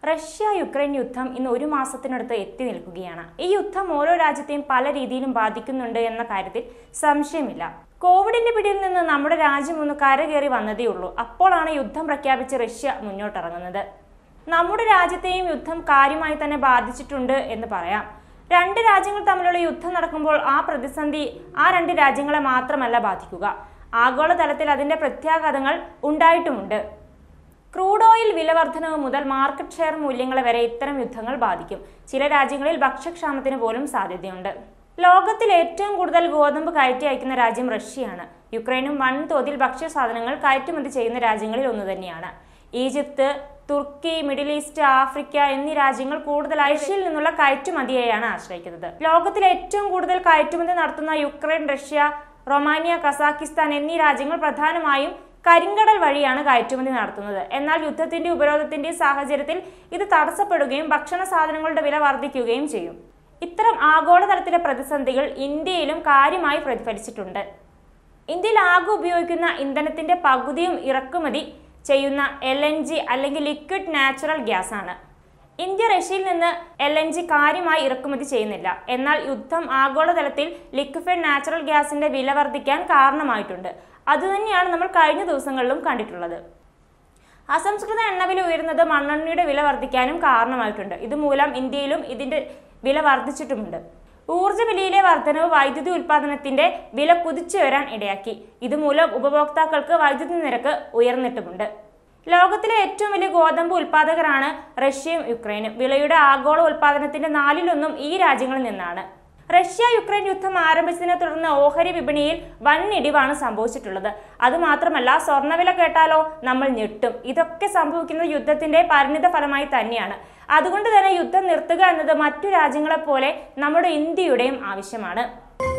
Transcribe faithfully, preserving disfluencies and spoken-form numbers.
Russia Ukraine യുദ്ധം ഇന്ന് ഒരു മാസത്തിനടുത്ത് എത്തി നിൽക്കുകയാണ്. ഈ യുദ്ധം ഓരോ രാജ്യത്തെയും പല രീതിയിലും ബാധിക്കുന്നുണ്ട് എന്ന കാര്യത്തിൽ സംശയമില്ല. കോവിഡിന്റെ പിടിയിൽ നിന്ന് നമ്മുടെ രാജ്യം ഒന്ന് കരകയറി വന്നതേ ഉള്ളൂ. അപ്പോഴാണ് യുദ്ധം പ്രഖ്യാപിച്ച് റഷ്യ മുന്നോട്ടിറങ്ങുന്നത്. നമ്മുടെ രാജ്യത്തെയും യുദ്ധം കാര്യമായി തന്നെ ബാധിച്ചിട്ടുണ്ട് എന്ന് പറയാം. രണ്ട് രാജ്യങ്ങൾ തമ്മിലുള്ള യുദ്ധം നടക്കുമ്പോൾ ആ പ്രതിസന്ധി ആ രണ്ട് രാജ്യങ്ങളെ മാത്രമല്ല ബാധിക്കുക, ആഗോളതലത്തിൽ അതിന്റെ പ്രത്യാഘാതങ്ങൾ ഉണ്ടായിട്ടുമുണ്ട്. ക്രൂഡ് ഓയിൽ വിലവർദ്ധനവ് മുതൽ മാർക്കറ്റ് ഷെയർ മൂല്യങ്ങളെ വരെ ഇത്തരം യുദ്ധങ്ങൾ ബാധിക്കും. ചില രാജ്യങ്ങളിൽ ഭക്ഷ്യക്ഷാമത്തിന് പോലും സാധ്യതയുണ്ട്. ലോകത്തിൽ ഏറ്റവും കൂടുതൽ ഗോതമ്പ് കയറ്റി അയക്കുന്ന രാജ്യം റഷ്യയാണ്. യുക്രൈനും വൻതോതിൽ ഭക്ഷ്യസാധനങ്ങൾ കയറ്റുമതി ചെയ്യുന്ന രാജ്യങ്ങളിൽ ഒന്ന് തന്നെയാണ്. ഈജിപ്ത്, തുർക്കി, മിഡിൽ ഈസ്റ്റ്, ആഫ്രിക്ക എന്നീ രാജ്യങ്ങൾ കൂടുതലായി റഷ്യയിൽ നിന്നുള്ള കയറ്റുമതിയെയാണ് ആശ്രയിക്കുന്നത്. ലോകത്തിൽ ഏറ്റവും കൂടുതൽ കയറ്റുമതി നടത്തുന്ന യുക്രൈൻ, റഷ്യ, റൊമാനിയ, കസാക്കിസ്ഥാൻ എന്നീ രാജ്യങ്ങൾ പ്രധാനമായും കരിങ്കടൽ വഴിയാണ് കയറ്റുമതി നടത്തുന്നത്. എന്നാൽ യുദ്ധത്തിന്റെ ഉപരോധത്തിന്റെ സാഹചര്യത്തിൽ ഇത് തടസ്സപ്പെടുകയും ഭക്ഷണ സാധനങ്ങളുടെ വില വർദ്ധിക്കുകയും ചെയ്യും. ഇത്തരം ആഗോളതലത്തിലെ പ്രതിസന്ധികൾ ഇന്ത്യയിലും കാര്യമായി പ്രതിഫലിച്ചിട്ടുണ്ട്. ഇന്ത്യയിൽ ആകെ ഉപയോഗിക്കുന്ന ഇന്ധനത്തിന്റെ പകുതിയും ഇറക്കുമതി ചെയ്യുന്ന എൽ എൻ ജി അല്ലെങ്കിൽ ലിക്വിഡ് നാച്ചുറൽ ഗ്യാസ് ആണ്. ഇന്ത്യ റഷ്യയിൽ നിന്ന് എൽ എൻ ജി കാര്യമായി ഇറക്കുമതി ചെയ്യുന്നില്ല. എന്നാൽ യുദ്ധം ആഗോളതലത്തിൽ ലിക്വിഫൈഡ് നാച്ചുറൽ ഗ്യാസിന്റെ വില വർദ്ധിക്കാൻ കാരണമായിട്ടുണ്ട്. അതുതന്നെയാണ് നമ്മൾ കഴിഞ്ഞ ദിവസങ്ങളിലും കണ്ടിട്ടുള്ളത്. അസംസ്കൃത എണ്ണവില ഉയരുന്നത് മണ്ണെണ്ണയുടെ വില വർദ്ധിക്കാനും കാരണമായിട്ടുണ്ട്. ഇതുമൂലം ഇന്ത്യയിലും ഇതിന്റെ വില വർദ്ധിച്ചിട്ടുമുണ്ട്. ഊർജ്ജ വിലയിലെ വർധനവ് വൈദ്യുതി ഉൽപാദനത്തിന്റെ വില കുതിച്ചുയരാൻ ഇടയാക്കി. ഇതുമൂലം ഉപഭോക്താക്കൾക്ക് വൈദ്യുതി നിരക്ക് ഉയർന്നിട്ടുമുണ്ട്. ലോകത്തിലെ ഏറ്റവും വലിയ ഗോതമ്പ് ഉൽപാദകരാണ് റഷ്യയും യുക്രൈനും. വിളയുടെ ആഗോള ഉൽപാദനത്തിന്റെ നാലിലൊന്നും ഈ രാജ്യങ്ങളിൽ നിന്നാണ്. റഷ്യ യുക്രൈൻ യുദ്ധം ആരംഭിച്ചതിനെ തുടർന്ന് ഓഹരി വിപണിയിൽ വൻ ഇടിവാണ് സംഭവിച്ചിട്ടുള്ളത്. അതുമാത്രമല്ല, സ്വർണ്ണവില കേട്ടാലോ നമ്മൾ ഞെട്ടും. ഇതൊക്കെ സംഭവിക്കുന്നത് യുദ്ധത്തിന്റെ പരിണിത ഫലമായി തന്നെയാണ്. അതുകൊണ്ട് തന്നെ യുദ്ധം നിർത്തുക എന്നത് മറ്റു രാജ്യങ്ങളെപ്പോലെ നമ്മുടെ ഇന്ത്യയുടെയും ആവശ്യമാണ്.